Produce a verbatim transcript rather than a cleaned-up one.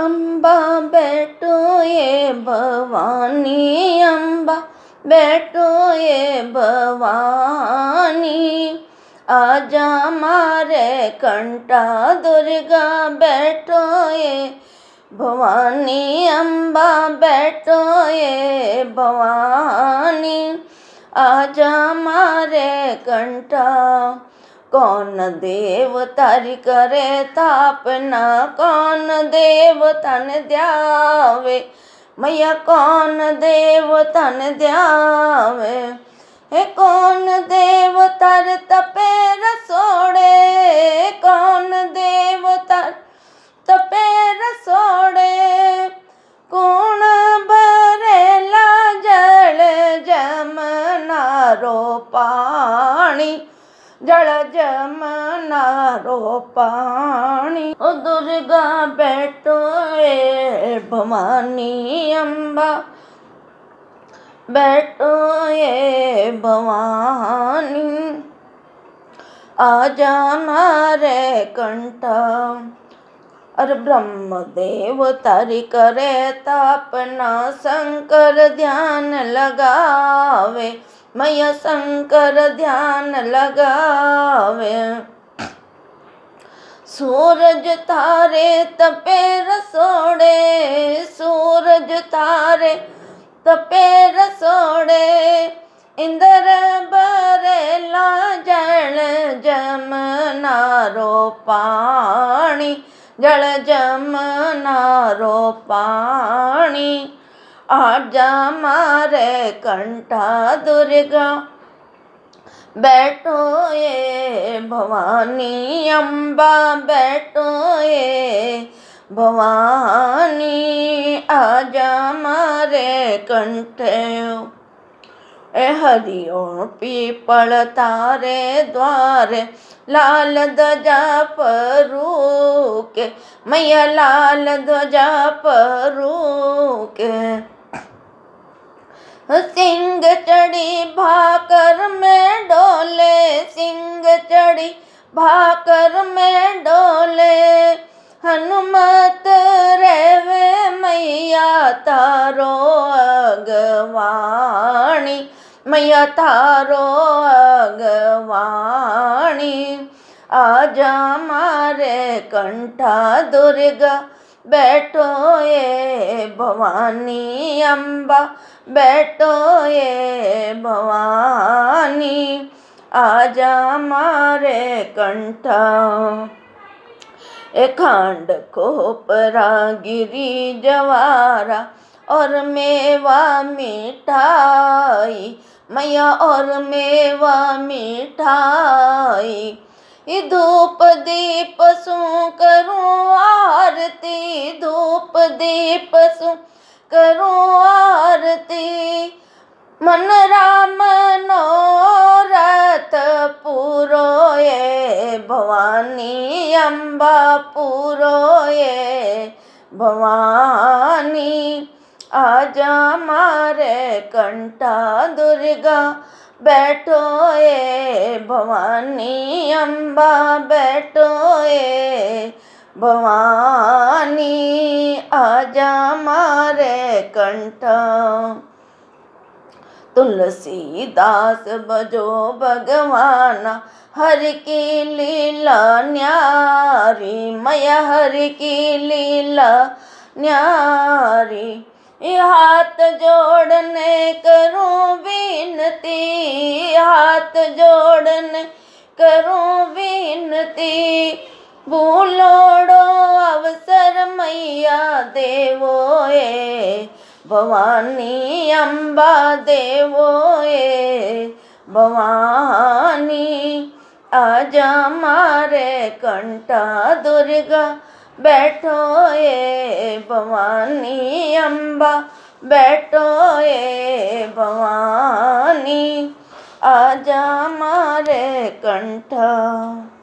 अम्बा बैठो ये भवानी, अम्बा बैठो ये भवानी, आजा मारे कंठा दुर्गा बैठो ये भवानी, अम्बा बैठो ये भवानी, आजा मारे कंठा। कौन देव तारी करे तापना, कौन देव तन द्यावे, मैया कौन देव तन द्यावे। हे कौन देव तर तपे रसोड़े, कौन देव तर तपे रसोड़े, कौन भरेला जल जमना रो पानी, जल जमना रो पानी। ओ दुर्गा बैठो ये भवानी, अम्बा बैठो ये भवानी, आजा मारे कंठा। अरे ब्रह्मदेव तारी करे तापना, शंकर ध्यान लगावे, मैया शंकर ध्यान लगावे। सूरज तारे तपे रसोड़े, सूरज तारे तपे रसोड़े, इंद्र बरेला जल जमना रो पानी, जल जमना रो पानी, आजा मारे कंठा दुर्गा बैठो ये भवानी, अम्बा बैठो ये भवानी, आजा मारे कंठे। ए हरिओ पीपल तारे द्वारे, लाल ध्वजा परूके, मैया लाल ध्वजा परूके। सिंह चढ़ी भाकर में डोले, सिंह चढ़ी भाकर में डोले, हनुमत रेवे मैया तारो अगवाणी, मैया तारो अगवाणी, आजा मारे कंठा दुर्गा बैठो ये भवानी, अम्बा बैठो ये भवानी, आजा मारे कंठा। ए खांड खोपरा गिरी जवारा और मेवा मिठाई, मैया और मेवा मिठाई, धूप दीप सु करूं आरती, धूप दीप सु करूं आरती, मन राम मनोरथ पूरो ये भवानी, अम्बा पूरो ये भवानी, आजा मारे कंठा दुर्गा बैठो ये भवानी, अम्बा बैठो ये भवानी, आजा मारे कंठा। तुलसीदास बजो भगवाना, हर की लीला न्यारी, मैया हर की लीला न्यारी, हाथ जोड़ने करूं विनती, हाथ जोड़ने करूं विनती, भूलोड़ो अवसर मैया देवो ये भवानी, अम्बा देवो ये भवानी, आजा मारे कंठा दुर्गा बैठो ये भवानी, अम्बा बैठो ये भवानी, आजा मारे कंठा।